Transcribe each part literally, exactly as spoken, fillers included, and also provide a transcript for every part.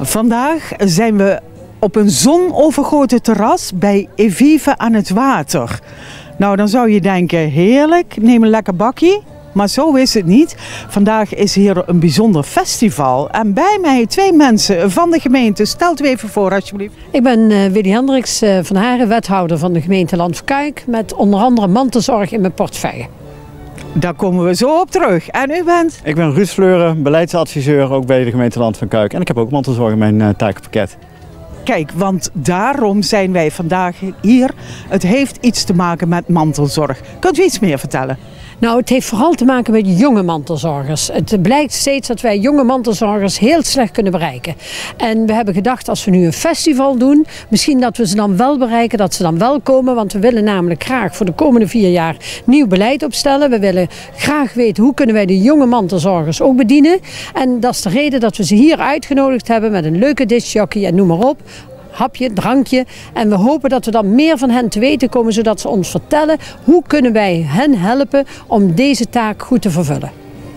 Vandaag zijn we op een zonovergoten terras bij Evive aan het water. Nou, dan zou je denken, heerlijk, neem een lekker bakje. Maar zo is het niet. Vandaag is hier een bijzonder festival. En bij mij twee mensen van de gemeente. Stelt u even voor, alsjeblieft. Ik ben uh, Willy Hendricks uh, van Haren, wethouder van de gemeente Land van Kuik. Met onder andere mantelzorg in mijn portefeuille. Daar komen we zo op terug. En u bent? Ik ben Ruud Fleuren, beleidsadviseur ook bij de gemeente Land van Kuik. En ik heb ook mantelzorg in mijn uh, takenpakket. Kijk, want daarom zijn wij vandaag hier. Het heeft iets te maken met mantelzorg. Kunt u iets meer vertellen? Nou, het heeft vooral te maken met jonge mantelzorgers. Het blijkt steeds dat wij jonge mantelzorgers heel slecht kunnen bereiken. En we hebben gedacht, als we nu een festival doen, misschien dat we ze dan wel bereiken, dat ze dan wel komen. Want we willen namelijk graag voor de komende vier jaar nieuw beleid opstellen. We willen graag weten, hoe kunnen wij de jonge mantelzorgers ook bedienen. En dat is de reden dat we ze hier uitgenodigd hebben met een leuke discjockey en noem maar op. Hapje, drankje. En we hopen dat we dan meer van hen te weten komen, zodat ze ons vertellen hoe kunnen wij hen helpen om deze taak goed te vervullen.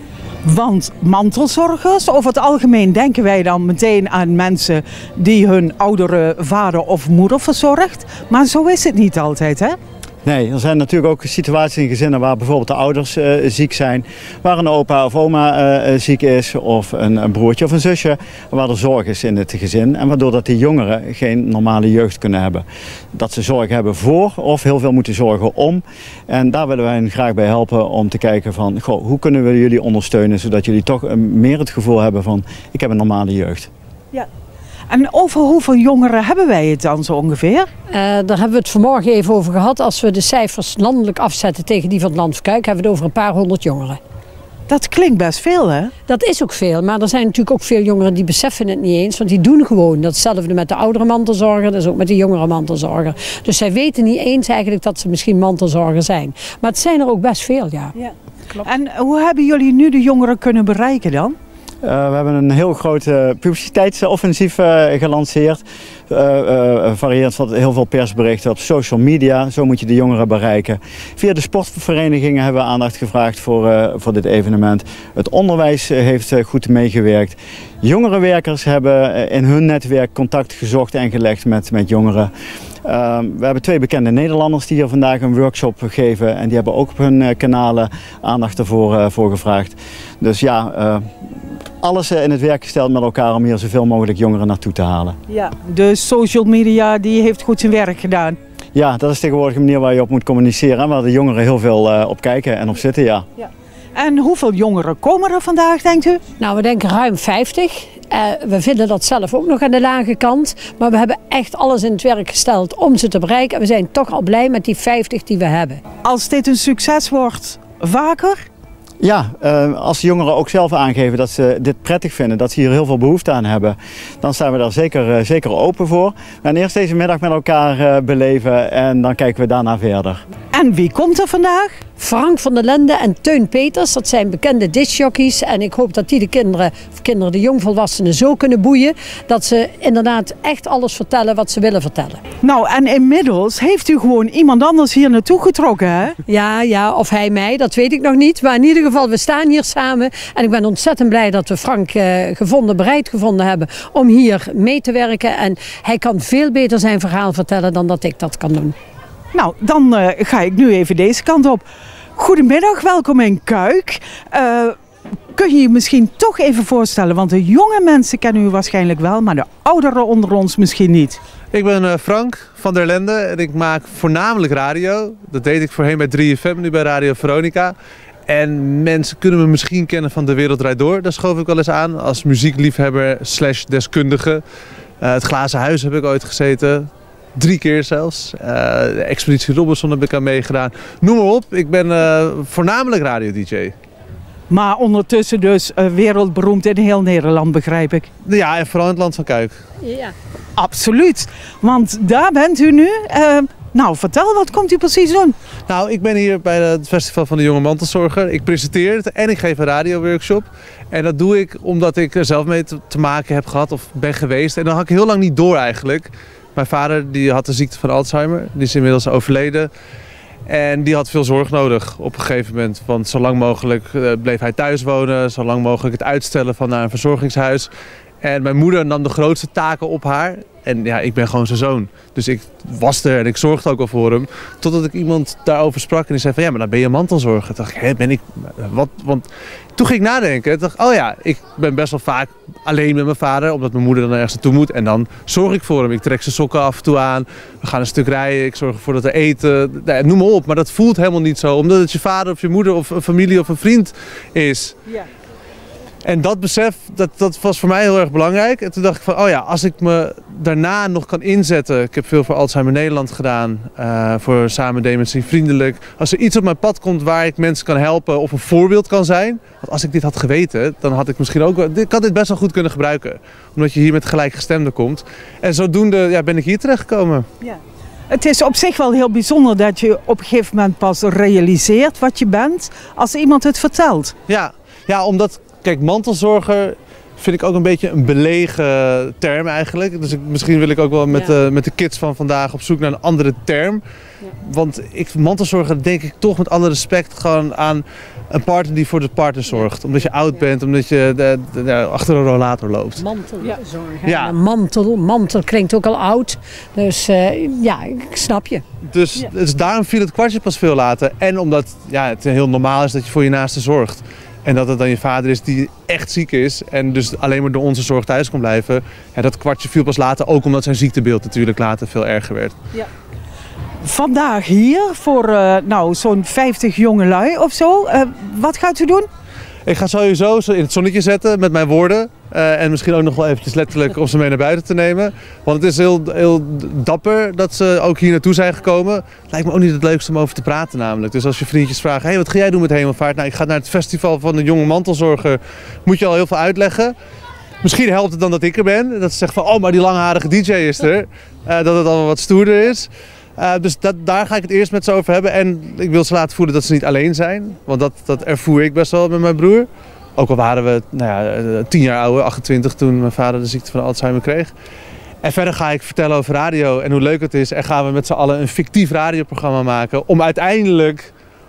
Want mantelzorgers, over het algemeen denken wij dan meteen aan mensen die hun oudere vader of moeder verzorgt. Maar zo is het niet altijd, hè? Nee, er zijn natuurlijk ook situaties in gezinnen waar bijvoorbeeld de ouders uh, ziek zijn. Waar een opa of oma uh, ziek is of een, een broertje of een zusje. Waar er zorg is in het gezin en waardoor dat die jongeren geen normale jeugd kunnen hebben. Dat ze zorg hebben voor of heel veel moeten zorgen om. En daar willen wij hen graag bij helpen om te kijken van, goh, hoe kunnen we jullie ondersteunen zodat jullie toch uh, meer het gevoel hebben van, ik heb een normale jeugd. Ja. En over hoeveel jongeren hebben wij het dan zo ongeveer? Uh, daar hebben we het vanmorgen even over gehad. Als we de cijfers landelijk afzetten tegen die van het Land van Kuik, hebben we het over een paar honderd jongeren. Dat klinkt best veel, hè? Dat is ook veel, maar er zijn natuurlijk ook veel jongeren die beseffen het niet eens. Want die doen gewoon datzelfde met de oudere mantelzorger, dat is ook met de jongere mantelzorger. Dus zij weten niet eens eigenlijk dat ze misschien mantelzorger zijn. Maar het zijn er ook best veel, ja. Ja, klopt. En hoe hebben jullie nu de jongeren kunnen bereiken dan? Uh, we hebben een heel groot uh, publiciteitsoffensief uh, gelanceerd. Uh, uh, variërend van heel veel persberichten op social media. Zo moet je de jongeren bereiken. Via de sportverenigingen hebben we aandacht gevraagd voor, uh, voor dit evenement. Het onderwijs uh, heeft uh, goed meegewerkt. Jongerenwerkers hebben uh, in hun netwerk contact gezocht en gelegd met, met jongeren. Uh, we hebben twee bekende Nederlanders die hier vandaag een workshop geven. En die hebben ook op hun uh, kanalen aandacht ervoor uh, voor gevraagd. Dus ja... Uh, alles in het werk gesteld met elkaar om hier zoveel mogelijk jongeren naartoe te halen. Ja, de social media die heeft goed zijn werk gedaan. Ja, dat is tegenwoordig een manier waar je op moet communiceren en waar de jongeren heel veel uh, op kijken en op zitten, ja. Ja. En hoeveel jongeren komen er vandaag, denkt u? Nou, we denken ruim vijftig. Uh, we vinden dat zelf ook nog aan de lage kant. Maar we hebben echt alles in het werk gesteld om ze te bereiken. En we zijn toch al blij met die vijftig die we hebben. Als dit een succes wordt, vaker? Ja, uh, als de jongeren ook zelf aangeven dat ze dit prettig vinden, dat ze hier heel veel behoefte aan hebben, dan zijn we daar zeker, uh, zeker open voor. We gaan eerst deze middag met elkaar uh, beleven en dan kijken we daarna verder. En wie komt er vandaag? Frank van der Lende en Teun Peters, dat zijn bekende discjockeys. En ik hoop dat die de kinderen, of kinderen de jongvolwassenen zo kunnen boeien, dat ze inderdaad echt alles vertellen wat ze willen vertellen. Nou, en inmiddels heeft u gewoon iemand anders hier naartoe getrokken, hè? Ja, ja, of hij mij, dat weet ik nog niet. Maar in ieder geval, we staan hier samen. En ik ben ontzettend blij dat we Frank uh, gevonden, bereid gevonden hebben om hier mee te werken. En hij kan veel beter zijn verhaal vertellen dan dat ik dat kan doen. Nou, dan uh, ga ik nu even deze kant op. Goedemiddag, welkom in Kuik. Uh, kun je je misschien toch even voorstellen, want de jonge mensen kennen u waarschijnlijk wel, maar de ouderen onder ons misschien niet. Ik ben uh, Frank van der Lende en ik maak voornamelijk radio. Dat deed ik voorheen bij drie F M, nu bij Radio Veronica. En mensen kunnen me misschien kennen van De Wereld Draait Door. Daar schoof ik wel eens aan als muziekliefhebber slash deskundige. Uh, het Glazen Huis heb ik ooit gezeten. Drie keer zelfs. Uh, de Expeditie Robinson heb ik aan meegedaan. Noem maar op, ik ben uh, voornamelijk radio-D J. Maar ondertussen dus uh, wereldberoemd in heel Nederland, begrijp ik. Ja, en vooral in het Land van Kuik. Ja. Absoluut, want daar bent u nu. Uh, nou, vertel, wat komt u precies doen? Nou, ik ben hier bij het Festival van de Jonge Mantelzorger. Ik presenteer het en ik geef een radioworkshop. En dat doe ik omdat ik er zelf mee te, te maken heb gehad of ben geweest. En dat had ik heel lang niet door eigenlijk. Mijn vader die had de ziekte van Alzheimer, die is inmiddels overleden. En die had veel zorg nodig op een gegeven moment. Want zo lang mogelijk bleef hij thuis wonen, zo lang mogelijk het uitstellen van naar een verzorgingshuis. En mijn moeder nam de grootste taken op haar. En ja, ik ben gewoon zijn zoon. Dus ik was er en ik zorgde ook al voor hem. Totdat ik iemand daarover sprak en die zei van ja, maar dan ben je mantelzorger. Toen dacht ik, hé, ben ik... Wat? Want toen ging ik nadenken. Toen dacht ik, oh ja, ik ben best wel vaak alleen met mijn vader. Omdat mijn moeder dan ergens naartoe moet. En dan zorg ik voor hem. Ik trek zijn sokken af en toe aan. We gaan een stuk rijden. Ik zorg ervoor dat er eten... Nou, noem maar op. Maar dat voelt helemaal niet zo. Omdat het je vader of je moeder of een familie of een vriend is. Ja. En dat besef, dat, dat was voor mij heel erg belangrijk. En toen dacht ik van, oh ja, als ik me daarna nog kan inzetten. Ik heb veel voor Alzheimer Nederland gedaan. Uh, voor Samen Dementie Vriendelijk. Als er iets op mijn pad komt waar ik mensen kan helpen of een voorbeeld kan zijn. Want als ik dit had geweten, dan had ik misschien ook... Ik had dit best wel goed kunnen gebruiken. Omdat je hier met gelijkgestemden komt. En zodoende ja, ben ik hier terechtgekomen. Ja. Het is op zich wel heel bijzonder dat je op een gegeven moment pas realiseert wat je bent. Als iemand het vertelt. Ja, ja omdat... Kijk, mantelzorger vind ik ook een beetje een belegen term eigenlijk. Dus ik, misschien wil ik ook wel met, ja. uh, met de kids van vandaag op zoek naar een andere term. Ja. Want ik, mantelzorger denk ik toch met alle respect gewoon aan een partner die voor de partner zorgt. Ja. Omdat je oud bent, omdat je de, de, de, achter een rollator loopt. Mantelzorger. Ja. Mantel, mantel klinkt ook al oud. Dus uh, ja, ik snap je. Dus, ja. dus daarom viel het kwartje pas veel later. En omdat ja, het heel normaal is dat je voor je naaste zorgt. En dat het dan je vader is die echt ziek is en dus alleen maar door onze zorg thuis kon blijven. Ja, dat kwartje viel pas later, ook omdat zijn ziektebeeld natuurlijk later veel erger werd. Ja. Vandaag hier voor uh, nou, zo'n vijftig jongelui of zo. Uh, wat gaat u doen? Ik ga sowieso in het zonnetje zetten met mijn woorden. Uh, en misschien ook nog wel eventjes letterlijk om ze mee naar buiten te nemen. Want het is heel, heel dapper dat ze ook hier naartoe zijn gekomen. Lijkt me ook niet het leukste om over te praten namelijk. Dus als je vriendjes vragen, hey, wat ga jij doen met Hemelvaart? Nou, ik ga naar het festival van de jonge mantelzorger. Moet je al heel veel uitleggen. Misschien helpt het dan dat ik er ben. Dat ze zeggen van, oh, maar die langharige D J is er. Uh, dat het allemaal wat stoerder is. Uh, dus dat, daar ga ik het eerst met ze over hebben. En ik wil ze laten voelen dat ze niet alleen zijn. Want dat, dat ervoer ik best wel met mijn broer. Ook al waren we nou ja, tien jaar ouder, achtentwintig, toen mijn vader de ziekte van Alzheimer kreeg. En verder ga ik vertellen over radio en hoe leuk het is. En gaan we met z'n allen een fictief radioprogramma maken. Om uiteindelijk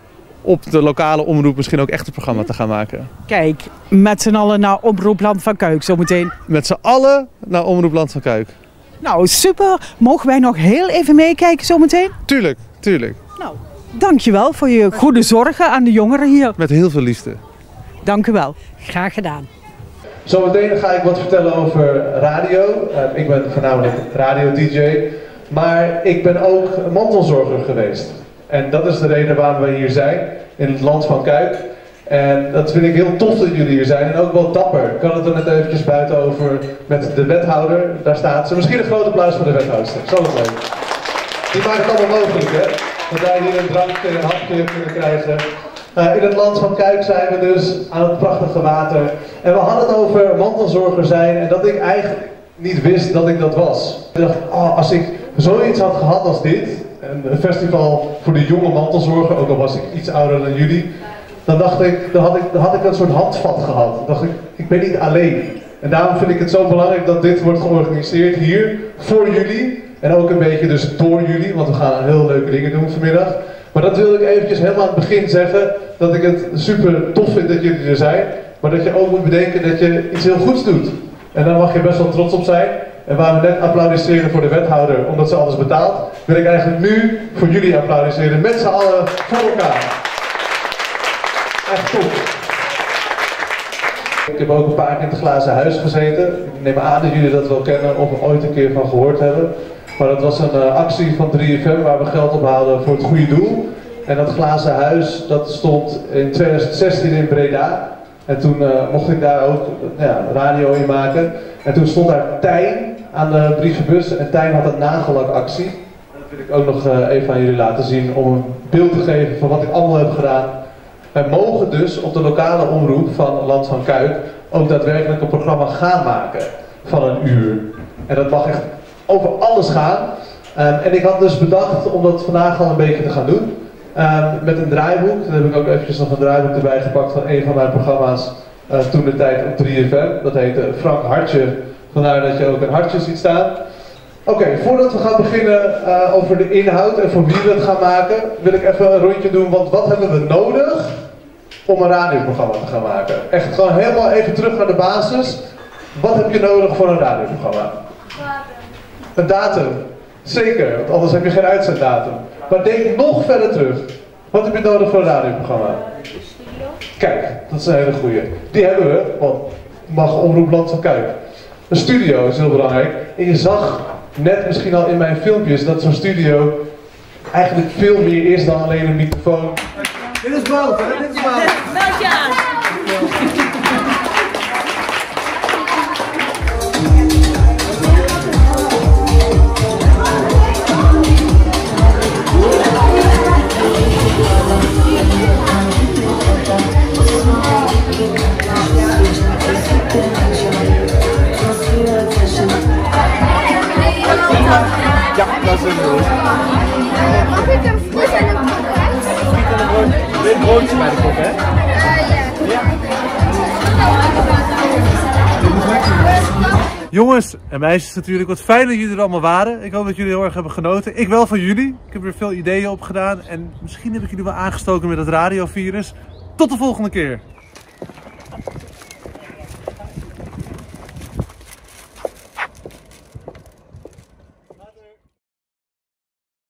op de lokale omroep misschien ook echt een programma te gaan maken. Kijk, met z'n allen naar Omroep Land van Kuik zometeen. Met z'n allen naar Omroep Land van Kuik. Nou, super. Mogen wij nog heel even meekijken zometeen? Tuurlijk, tuurlijk. Nou, dankjewel voor je goede zorgen aan de jongeren hier. Met heel veel liefde. Dank u wel. Graag gedaan. Zometeen ga ik wat vertellen over radio. Uh, ik ben voornamelijk radio-D J. Maar ik ben ook mantelzorger geweest. En dat is de reden waarom we hier zijn. In het Land van Kuik. En dat vind ik heel tof dat jullie hier zijn. En ook wel dapper. Ik had het er net eventjes buiten over met de wethouder. Daar staat ze. Misschien een groot applaus voor de wethouder. Zo is leuk. Die maakt het allemaal mogelijk, hè. Dat wij hier een drankje en een hapje kunnen krijgen. Uh, in het Land van Kuik zijn we dus aan het prachtige water. En we hadden het over mantelzorger zijn en dat ik eigenlijk niet wist dat ik dat was. Ik dacht, oh, als ik zoiets had gehad als dit, een festival voor de jonge mantelzorger, ook al was ik iets ouder dan jullie, dan dacht ik, dan had ik, dan had ik een soort handvat gehad. Dan dacht ik, ik ben niet alleen. En daarom vind ik het zo belangrijk dat dit wordt georganiseerd hier, voor jullie. En ook een beetje dus door jullie, want we gaan heel leuke dingen doen vanmiddag. Maar dat wilde ik eventjes helemaal aan het begin zeggen, dat ik het super tof vind dat jullie er zijn. Maar dat je ook moet bedenken dat je iets heel goeds doet. En daar mag je best wel trots op zijn. En waar we net applaudisseren voor de wethouder, omdat ze alles betaalt, wil ik eigenlijk nu voor jullie applaudisseren, met z'n allen voor elkaar. Echt tof. Ik heb ook een paar keer in het glazen huis gezeten. Ik neem aan dat jullie dat wel kennen of er ooit een keer van gehoord hebben. Maar dat was een uh, actie van drie F M waar we geld ophaalden voor het goede doel. En dat glazen huis dat stond in tweeduizend zestien in Breda. En toen uh, mocht ik daar ook uh, ja, radio in maken. En toen stond daar Tijn aan de brievenbus en Tijn had een nagellakactie. En dat wil ik ook nog uh, even aan jullie laten zien om een beeld te geven van wat ik allemaal heb gedaan. Wij mogen dus op de lokale omroep van Land van Kuik ook daadwerkelijk een programma gaan maken van een uur. En dat mag echt over alles gaan. Um, en ik had dus bedacht om dat vandaag al een beetje te gaan doen. Um, met een draaiboek. Dan heb ik ook eventjes nog een draaiboek erbij gepakt van een van mijn programma's uh, toen de tijd op drie F M. Dat heette Frank Hartje. Vandaar dat je ook een hartje ziet staan. Oké, okay, voordat we gaan beginnen uh, over de inhoud en voor wie we het gaan maken, wil ik even een rondje doen. Want wat hebben we nodig om een radioprogramma te gaan maken? Echt gewoon helemaal even terug naar de basis. Wat heb je nodig voor een radioprogramma? Een datum. Zeker, want anders heb je geen uitzenddatum. Maar denk nog verder terug. Wat heb je nodig voor een radioprogramma? Kijk, dat is een hele goeie. Die hebben we, want mag Omroep Land van Kuik. Een studio is heel belangrijk. En je zag net misschien al in mijn filmpjes dat zo'n studio eigenlijk veel meer is dan alleen een microfoon. Dit is Wout, hè? Dit is Wout. Meld je aan. Ja, dat is het doel. Mag ik een fris en een kop? Dit broodje bij de kop, hè? Jongens en meisjes natuurlijk, wat fijn dat jullie er allemaal waren. Ik hoop dat jullie heel erg hebben genoten. Ik wel van jullie. Ik heb er veel ideeën op gedaan. En misschien heb ik jullie wel aangestoken met het radiovirus. Tot de volgende keer.